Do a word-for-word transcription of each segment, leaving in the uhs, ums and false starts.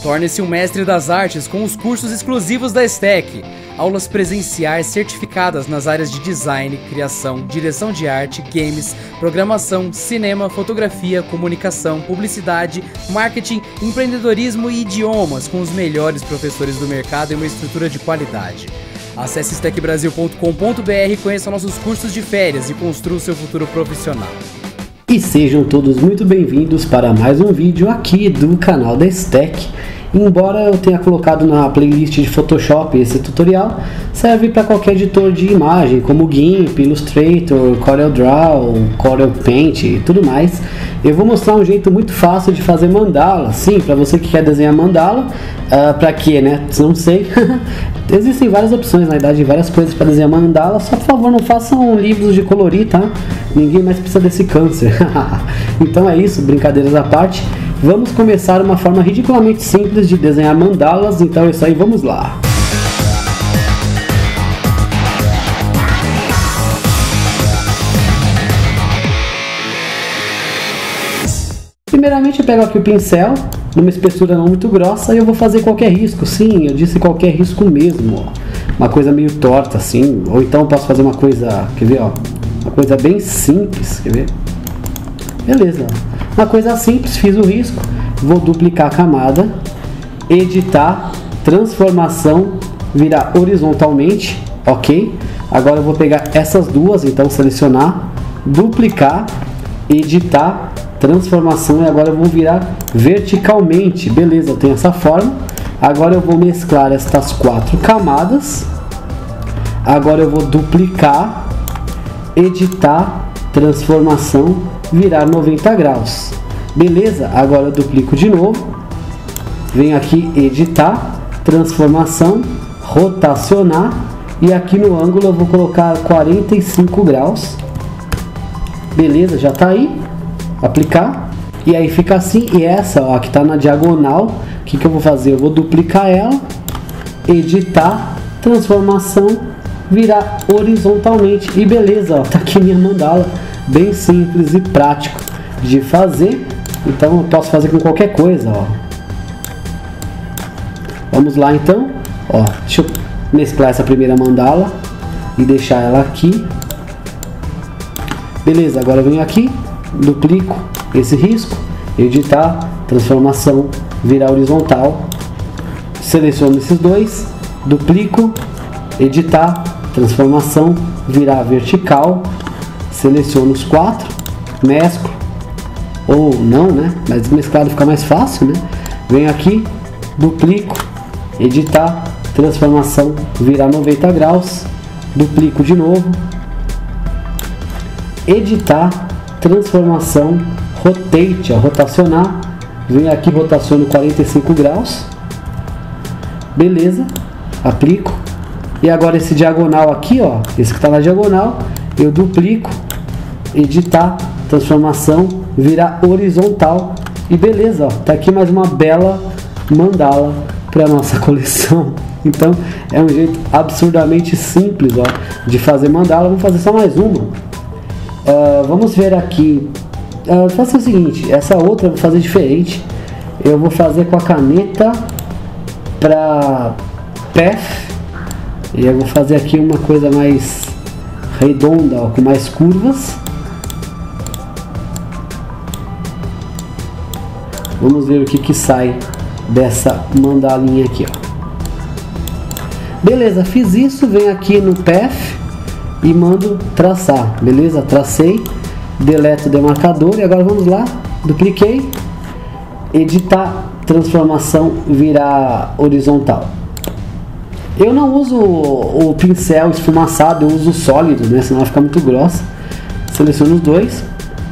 Torne-se um mestre das artes com os cursos exclusivos da Stack. Aulas presenciais certificadas nas áreas de design, criação, direção de arte, games, programação, cinema, fotografia, comunicação, publicidade, marketing, empreendedorismo e idiomas com os melhores professores do mercado e uma estrutura de qualidade. Acesse stack brasil ponto com ponto br, conheça nossos cursos de férias e construa o seu futuro profissional. E sejam todos muito bem-vindos para mais um vídeo aqui do canal da Stack. Embora eu tenha colocado na playlist de Photoshop esse tutorial, serve para qualquer editor de imagem, como GIMP, Illustrator, CorelDRAW, Corel Paint e tudo mais. Eu vou mostrar um jeito muito fácil de fazer mandala, sim, para você que quer desenhar mandala, uh, para quê, né? Não sei. Existem várias opções, na verdade, várias coisas para desenhar mandala, só por favor não façam livros de colorir, tá? Ninguém mais precisa desse câncer. Então é isso, brincadeiras à parte. Vamos começar uma forma ridiculamente simples de desenhar mandalas, então é isso aí, vamos lá! Primeiramente eu pego aqui o pincel, numa espessura não muito grossa, e eu vou fazer qualquer risco, sim, eu disse qualquer risco mesmo, ó. Uma coisa meio torta assim, ou então posso fazer uma coisa, quer ver, ó, uma coisa bem simples, quer ver? Beleza, uma coisa simples, fiz o risco, vou duplicar a camada, editar, transformação, virar horizontalmente, ok? Agora eu vou pegar essas duas, então selecionar, duplicar, editar, transformação, e agora eu vou virar verticalmente, beleza, eu tenho essa forma. Agora eu vou mesclar estas quatro camadas, agora eu vou duplicar, editar, transformação, virar noventa graus, beleza? Agora eu duplico de novo, venho aqui editar, transformação, rotacionar, e aqui no ângulo eu vou colocar quarenta e cinco graus, beleza? Já tá aí, aplicar, e aí fica assim. E essa, ó, que tá na diagonal, o que que eu vou fazer? Eu vou duplicar ela, editar, transformação, virar horizontalmente, e beleza, ó, tá aqui minha mandala. Bem simples e prático de fazer, então eu posso fazer com qualquer coisa, ó. Vamos lá então, ó, deixa eu mesclar essa primeira mandala e deixar ela aqui, beleza. Agora eu venho aqui, duplico esse risco, editar, transformação, virar horizontal, seleciono esses dois, duplico, editar, transformação, virar vertical, seleciono os quatro, mesclo, ou não, né? Mas mesclado fica mais fácil, né? Venho aqui, duplico, editar, transformação, virar noventa graus, duplico de novo, editar, transformação, rotate, ó, rotacionar, venho aqui, rotaciono quarenta e cinco graus, beleza, aplico, e agora esse diagonal aqui, ó, esse que está na diagonal, eu duplico, editar, transformação, virar horizontal, e beleza, ó, tá aqui mais uma bela mandala para nossa coleção. Então é um jeito absurdamente simples, ó, de fazer mandala. Vamos fazer só mais uma. Uh, vamos ver aqui. Uh, faça o seguinte, essa outra eu vou fazer diferente. Eu vou fazer com a caneta para Path, e eu vou fazer aqui uma coisa mais redonda, ó, com mais curvas. Vamos ver o que que sai dessa mandalinha aqui, ó. Beleza, fiz isso, venho aqui no Path e mando traçar, beleza? Tracei, deleto o demarcador, e agora vamos lá, dupliquei, editar, transformação, virar horizontal. Eu não uso o, o pincel esfumaçado, eu uso o sólido, né? Senão vai ficar muito grossa. Seleciono os dois,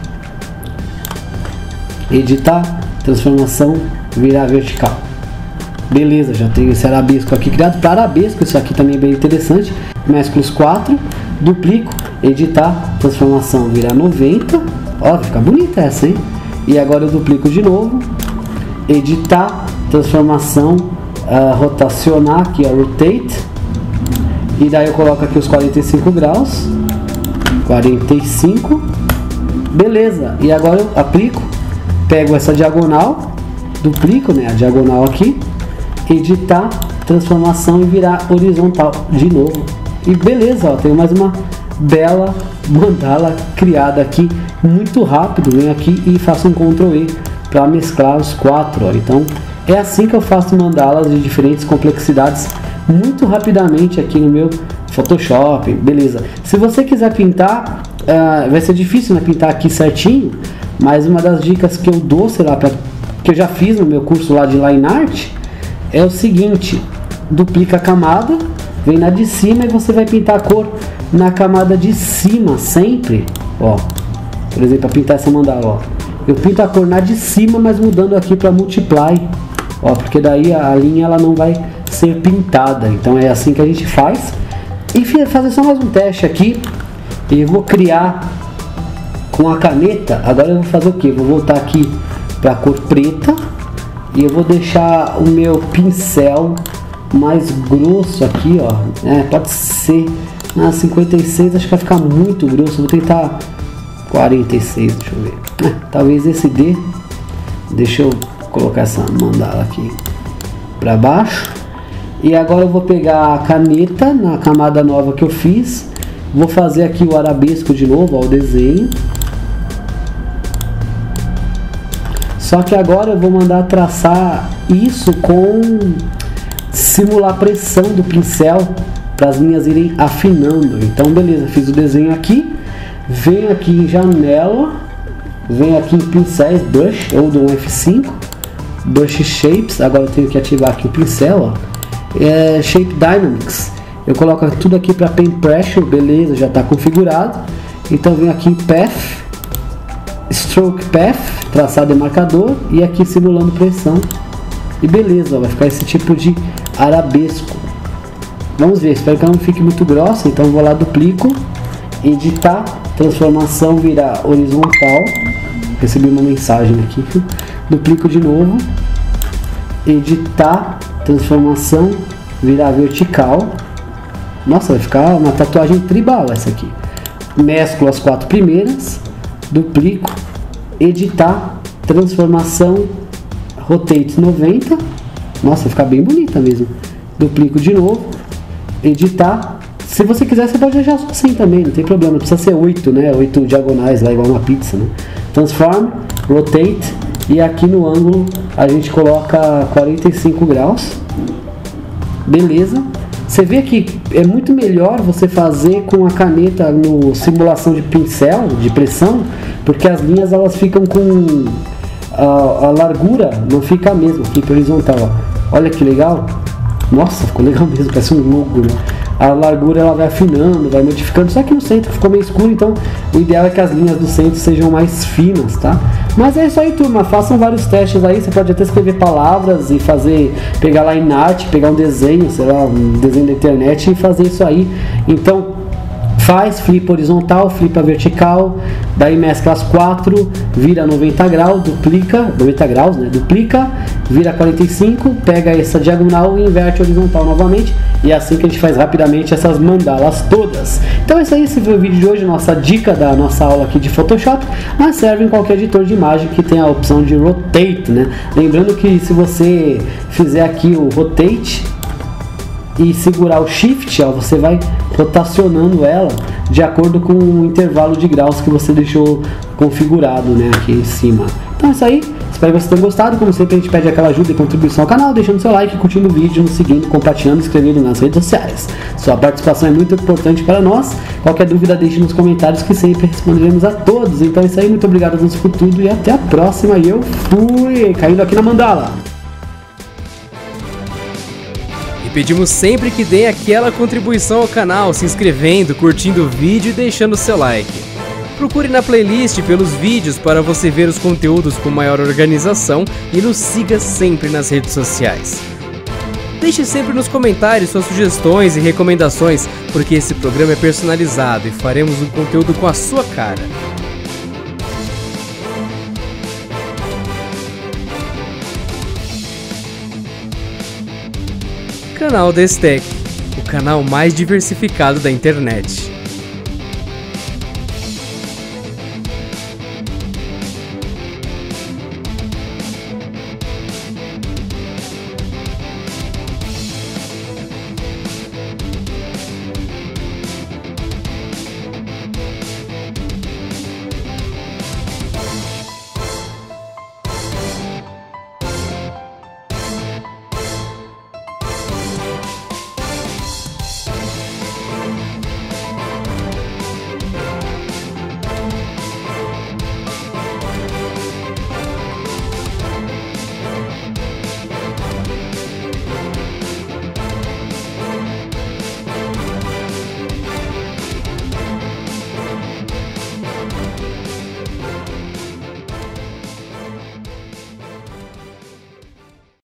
editar, transformação, virar vertical. Beleza, já tenho esse arabesco aqui criado para arabesco, isso aqui também é bem interessante. Mesclo os quatro, duplico, editar, transformação, virar noventa. Ó, vai ficar bonita essa, hein? E agora eu duplico de novo, editar, transformação, uh, rotacionar, aqui, ó, rotate. E daí eu coloco aqui os quarenta e cinco graus, quarenta e cinco, beleza. E agora eu aplico, pego essa diagonal, duplico, né, a diagonal aqui, editar, transformação e virar horizontal de novo. E beleza, ó, tem mais uma bela mandala criada aqui, muito rápido. Venho aqui e faço um control E para mesclar os quatro, ó. Então é assim que eu faço mandalas de diferentes complexidades muito rapidamente aqui no meu Photoshop, beleza. Se você quiser pintar, uh, vai ser difícil, né, pintar aqui certinho, mas uma das dicas que eu dou, sei lá, pra, que eu já fiz no meu curso lá de Line Art, é o seguinte: duplica a camada, vem na de cima e você vai pintar a cor na camada de cima sempre, ó. Por exemplo, para pintar essa mandala, ó, eu pinto a cor na de cima, mas mudando aqui para multiply, ó, porque daí a, a linha ela não vai ser pintada. Então é assim que a gente faz. E fazer só mais um teste aqui. Eu vou criar com a caneta. Agora eu vou fazer o que? Vou voltar aqui para a cor preta e eu vou deixar o meu pincel mais grosso aqui, ó. É, pode ser ah, cinquenta e seis, acho que vai ficar muito grosso. Vou tentar quarenta e seis, deixa eu ver. É, talvez esse dê. Deixa eu colocar essa mandala aqui para baixo. E agora eu vou pegar a caneta na camada nova que eu fiz. Vou fazer aqui o arabesco de novo, ó, o desenho. Só que agora eu vou mandar traçar isso com simular pressão do pincel para as linhas irem afinando. Então beleza, fiz o desenho aqui. Venho aqui em janela, venho aqui em pincéis, brush, ou do F cinco, brush shapes. Agora eu tenho que ativar aqui o pincel, ó. É, Shape Dynamics, eu coloco tudo aqui para Pen Pressure, beleza, já está configurado. Então venho aqui em Path, Stroke Path, traçado e marcador, e aqui simulando pressão. E beleza, ó, vai ficar esse tipo de arabesco. Vamos ver, espero que ela não fique muito grossa. Então vou lá, duplico, editar, transformação, virar horizontal. Recebi uma mensagem aqui. Duplico de novo, editar, transformação, virar vertical. Nossa, vai ficar uma tatuagem tribal essa aqui. Mesclo as quatro primeiras, duplico, editar, transformação, rotate noventa. Nossa, vai ficar bem bonita mesmo. Duplico de novo, editar. Se você quiser, você pode deixar assim também, não tem problema. Não precisa ser oito, né? oito diagonais lá, igual uma pizza, né? Transform, rotate. E aqui no ângulo a gente coloca quarenta e cinco graus. Beleza. Você vê que é muito melhor você fazer com a caneta no simulação de pincel, de pressão, porque as linhas elas ficam com a, a largura, não fica a mesma aqui para horizontal, ó. Olha que legal. Nossa, ficou legal mesmo, parece um logo, né? A largura ela vai afinando, vai modificando, só que no centro ficou meio escuro, então o ideal é que as linhas do centro sejam mais finas, tá? Mas é isso aí, turma, façam vários testes aí, você pode até escrever palavras e fazer, pegar lá em arte, pegar um desenho, sei lá, um desenho da internet e fazer isso aí. Então faz, flipa horizontal, flipa vertical, daí mescla as quatro, vira noventa graus, duplica, noventa graus, né? Duplica, vira quarenta e cinco, pega essa diagonal e inverte horizontal novamente. E é assim que a gente faz rapidamente essas mandalas todas. Então é isso aí, esse foi o vídeo de hoje, nossa dica da nossa aula aqui de Photoshop, mas serve em qualquer editor de imagem que tem a opção de Rotate, né? Lembrando que se você fizer aqui o Rotate e segurar o Shift, ó, você vai rotacionando ela de acordo com o intervalo de graus que você deixou configurado, né, aqui em cima. Então é isso aí, espero que vocês tenham gostado. Como sempre, a gente pede aquela ajuda e contribuição ao canal, deixando seu like, curtindo o vídeo, nos seguindo, compartilhando, inscrevendo nas redes sociais. Sua participação é muito importante para nós. Qualquer dúvida, deixe nos comentários que sempre responderemos a todos. Então é isso aí, muito obrigado a todos por tudo e até a próxima. E eu fui caindo aqui na mandala. Pedimos sempre que deem aquela contribuição ao canal, se inscrevendo, curtindo o vídeo e deixando seu like. Procure na playlist pelos vídeos para você ver os conteúdos com maior organização e nos siga sempre nas redes sociais. Deixe sempre nos comentários suas sugestões e recomendações, porque esse programa é personalizado e faremos um conteúdo com a sua cara. Canal Destec, o canal mais diversificado da internet.